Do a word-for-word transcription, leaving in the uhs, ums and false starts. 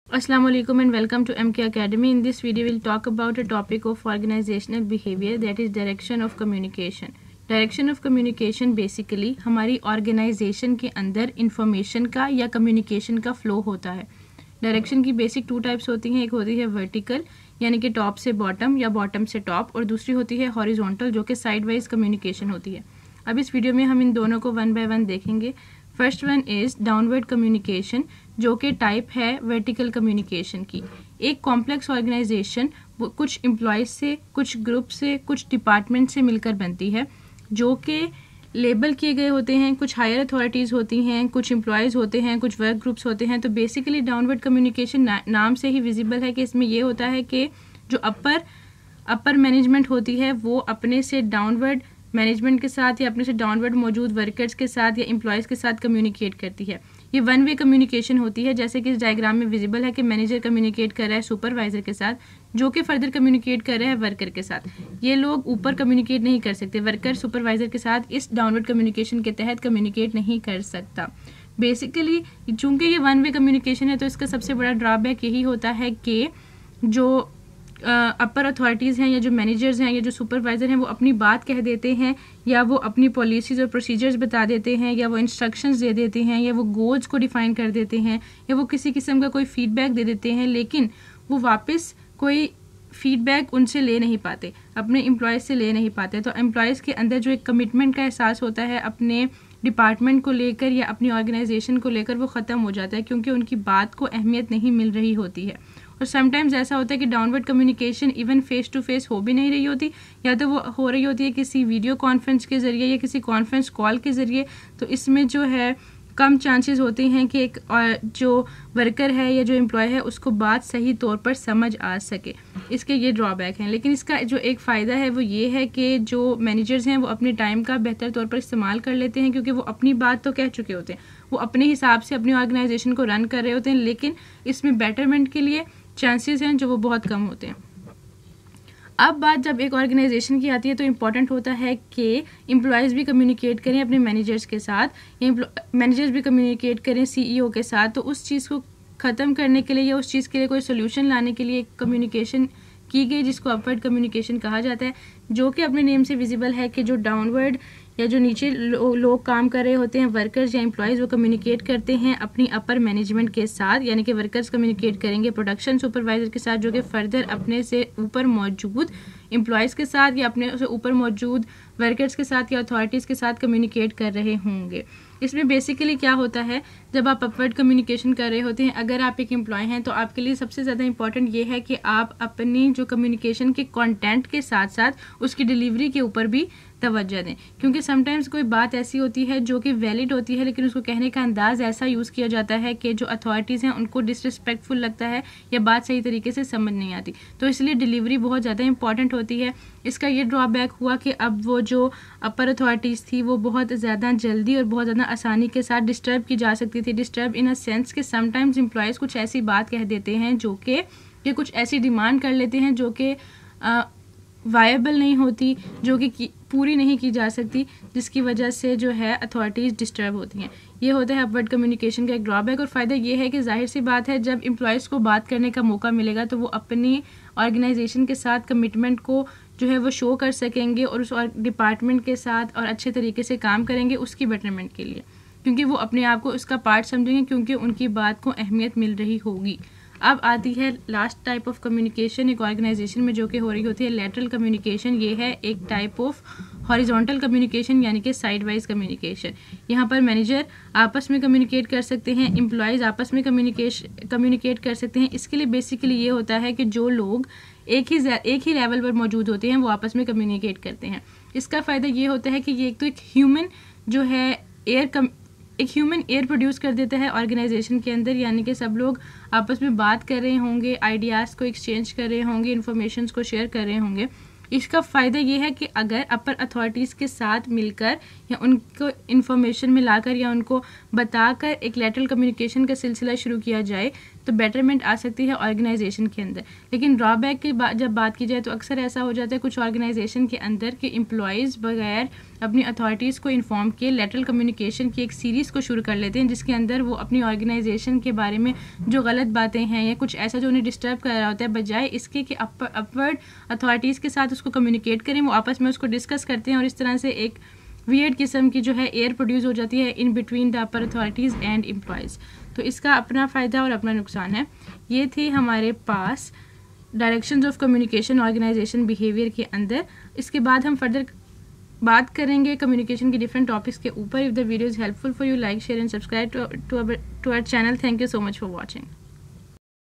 Assalamu alaikum and welcome to M K Academy. In this video, we'll talk about a topic of organizational behavior, that is direction of communication. Direction of communication basically हमारी organization के अंदर information का या communication का flow होता है. Direction की basic two types होती हैं. एक होती है vertical यानी कि top से bottom या bottom से top, और दूसरी होती है horizontal जो कि sidewise communication होती है. अब इस वीडियो में हम इन दोनों को one by one देखेंगे. First one is downward communication, जो कि टाइप है वर्टिकल कम्युनिकेशन की. एक कॉम्प्लेक्स ऑर्गेनाइजेशन कुछ एम्प्लॉयज़ से, कुछ ग्रुप से, कुछ डिपार्टमेंट से मिलकर बनती है, जो कि लेबल किए गए होते हैं. कुछ हायर अथॉरिटीज़ होती हैं, कुछ एम्प्लॉयज़ होते हैं, कुछ वर्क ग्रुप्स होते हैं. तो बेसिकली डाउनवर्ड कम्युनिकेशन ना, नाम से ही विजिबल है कि इसमें यह होता है कि जो अपर अपर मैनेजमेंट होती है वो अपने से डाउनवर्ड मैनेजमेंट के साथ या अपने से डाउनवर्ड मौजूद वर्कर्स के साथ या एम्प्लॉयज़ के साथ कम्युनिकेट करती है. ये वन वे कम्युनिकेशन होती है, जैसे कि इस डायग्राम में विजिबल है कि मैनेजर कम्युनिकेट कर रहा है सुपरवाइजर के साथ, जो कि फर्दर कम्युनिकेट कर रहा है वर्कर के साथ. ये लोग ऊपर कम्युनिकेट नहीं कर सकते. वर्कर सुपरवाइजर के साथ इस डाउनवर्ड कम्युनिकेशन के तहत कम्युनिकेट नहीं कर सकता. बेसिकली चूंकि ये वन वे कम्युनिकेशन है, तो इसका सबसे बड़ा ड्रॉबैक यही होता है कि जो अपर uh, अथॉरिटीज़ हैं या जो मैनेजर्स हैं या जो सुपरवाइज़र हैं वो अपनी बात कह देते हैं, या वो अपनी पॉलिसीज़ और प्रोसीजर्स बता देते हैं, या वो इंस्ट्रक्शंस दे देते हैं, या वो गोल्स को डिफ़ाइन कर देते हैं, या वो किसी किस्म का कोई फीडबैक दे देते हैं, लेकिन वो वापस कोई फीडबैक उनसे ले नहीं पाते, अपने एम्प्लॉयज़ से ले नहीं पाते. तो एम्प्लॉयज़ के अंदर जो एक कमिटमेंट का एहसास होता है अपने डिपार्टमेंट को लेकर या अपनी ऑर्गेनाइजेशन को लेकर, वो ख़त्म हो जाता है, क्योंकि उनकी बात को अहमियत नहीं मिल रही होती है. और समटाइम्स ऐसा होता है कि downward communication even face to face हो भी नहीं रही होती, या तो वो हो रही होती है किसी वीडियो कॉन्फ्रेंस के ज़रिए या किसी कॉन्फ्रेंस कॉल के ज़रिए. तो इसमें जो है कम चांसेस होते हैं कि एक जो वर्कर है या जो एम्प्लॉय है उसको बात सही तौर पर समझ आ सके. इसके ये ड्रॉबैक हैं. लेकिन इसका जो एक फ़ायदा है वो ये है कि जो मैनेजर्स हैं वो अपने टाइम का बेहतर तौर पर इस्तेमाल कर लेते हैं, क्योंकि वो अपनी बात तो कह चुके होते हैं, वो अपने हिसाब से अपनी ऑर्गेनाइजेशन को रन कर रहे होते हैं, लेकिन इसमें बेटरमेंट के लिए चांसेस हैं जो वो बहुत कम होते हैं. अब बात जब एक ऑर्गेनाइजेशन की आती है तो इम्पॉर्टेंट होता है कि एम्प्लॉयज़ भी कम्युनिकेट करें अपने मैनेजर्स के साथ, या मैनेजर्स भी कम्युनिकेट करें सीईओ के साथ. तो उस चीज़ को ख़त्म करने के लिए या उस चीज़ के लिए कोई सोल्यूशन लाने के लिए कम्युनिकेशन की गई, जिसको अपवर्ड कम्युनिकेशन कहा जाता है, जो कि अपने नेम से विजिबल है कि जो डाउनवर्ड या जो नीचे लो, लोग काम कर रहे होते हैं, वर्कर्स या एम्प्लॉयज़, वो कम्युनिकेट करते हैं अपनी अपर मैनेजमेंट के साथ, यानी कि वर्कर्स कम्युनिकेट करेंगे प्रोडक्शन सुपरवाइज़र के साथ, जो कि फर्दर अपने से ऊपर मौजूद एम्प्लॉयज़ के साथ या अपने से ऊपर मौजूद वर्कर्स के साथ या अथॉरिटीज़ के साथ कम्युनिकेट कर रहे होंगे. इसमें बेसिकली क्या होता है, जब आप अपवर्ड कम्युनिकेशन कर रहे होते हैं, अगर आप एक एम्प्लॉय हैं तो आपके लिए सबसे ज़्यादा इंपॉर्टेंट ये है कि आप अपनी जो कम्युनिकेशन के कंटेंट के साथ साथ उसकी डिलीवरी के ऊपर भी तवज्जो दें, क्योंकि समटाइम्स कोई बात ऐसी होती है जो कि वैलिड होती है, लेकिन उसको कहने का अंदाज़ ऐसा यूज़ किया जाता है कि जो अथॉरिटीज़ हैं उनको डिसरिस्पेक्टफुल लगता है या बात सही तरीके से समझ नहीं आती. तो इसलिए डिलीवरी बहुत ज़्यादा इंपॉर्टेंट होती है. इसका ये ड्रॉबैक हुआ कि अब वो जो अपर अथॉरिटीज़ थी वो बहुत ज़्यादा जल्दी और बहुत ज़्यादा आसानी के साथ डिस्टर्ब की जा सकती थी. डिस्टर्ब इन अ सेंस कि समटाइम्स एम्प्लॉयज़ कुछ ऐसी बात कह देते हैं जो कि ये कुछ ऐसी डिमांड कर लेते हैं जो कि वायबल नहीं होती, जो कि पूरी नहीं की जा सकती, जिसकी वजह से जो है अथॉरिटीज़ डिस्टर्ब होती हैं. ये होता है अपवर्ड कम्युनिकेशन का एक ड्रॉबैक. और फ़ायदा ये है कि जाहिर सी बात है, जब एम्प्लॉयज़ को बात करने का मौका मिलेगा तो वो अपनी ऑर्गेनाइजेशन के साथ कमिटमेंट को जो है वो शो कर सकेंगे और उस डिपार्टमेंट के साथ और अच्छे तरीके से काम करेंगे उसकी बेटरमेंट के लिए, क्योंकि वो अपने आप को उसका पार्ट समझेंगे, क्योंकि उनकी बात को अहमियत मिल रही होगी. अब आती है लास्ट टाइप ऑफ कम्युनिकेशन एक ऑर्गेनाइजेशन में, जो कि हो रही होती है लैटरल कम्युनिकेशन. ये है एक टाइप ऑफ हॉरिजॉन्टल कम्युनिकेशन, यानी कि साइड वाइज कम्युनिकेशन. यहाँ पर मैनेजर आपस में कम्युनिकेट कर सकते हैं, एम्प्लॉयज़ आपस में कम्युनिकेशन कम्युनिकेट कर सकते हैं. इसके लिए बेसिकली ये होता है कि जो लोग एक ही एक ही लेवल पर मौजूद होते हैं वो आपस में कम्युनिकेट करते हैं. इसका फ़ायदा ये होता है कि ये एक तो एक ह्यूमन जो है एयर कम एक ह्यूमन एयर प्रोड्यूस कर देता है ऑर्गेनाइजेशन के अंदर, यानी कि सब लोग आपस में बात कर रहे होंगे, आइडियाज़ को एक्सचेंज कर रहे होंगे, इन्फॉर्मेशन को शेयर कर रहे होंगे. इसका फ़ायदा ये है कि अगर अपर अथॉरिटीज़ के साथ मिलकर या उनको इन्फॉर्मेशन मिलाकर या उनको बताकर एक लैटरल कम्युनिकेशन का सिलसिला शुरू किया जाए तो बेटरमेंट आ सकती है ऑर्गेनाइजेशन के अंदर। लेकिन ड्रॉबैक की बात जब बात की जाए तो अक्सर ऐसा हो जाता है कुछ ऑर्गेनाइजेशन के अंदर कि एम्प्लॉयज़ बगैर अपनी अथॉरिटीज़ को इन्फॉर्म किए लेटरल कम्युनिकेशन की एक सीरीज़ को शुरू कर लेते हैं, जिसके अंदर वो अपनी ऑर्गेनाइजेशन के बारे में जो गलत बातें हैं या कुछ ऐसा जो उन्हें डिस्टर्ब कर रहा होता है, बजाय इसके कि अपवर्ड अथॉरिटीज़ के साथ उसको कम्युनिकेट करें, वो आपस में उसको डिस्कस करते हैं और इस तरह से एक वियर्ड किस्म की जो है एयर प्रोड्यूस हो जाती है in between the upper authorities and employees. तो इसका अपना फ़ायदा और अपना नुकसान है। ये थी हमारे पास directions of communication organisation behaviour के अंदर। इसके बाद हम फर्दर बात करेंगे कम्युनिकेशन के डिफरेंट टॉपिक्स के ऊपर। If the video is helpful for you, like share and subscribe to to our channel. Thank you so much for watching.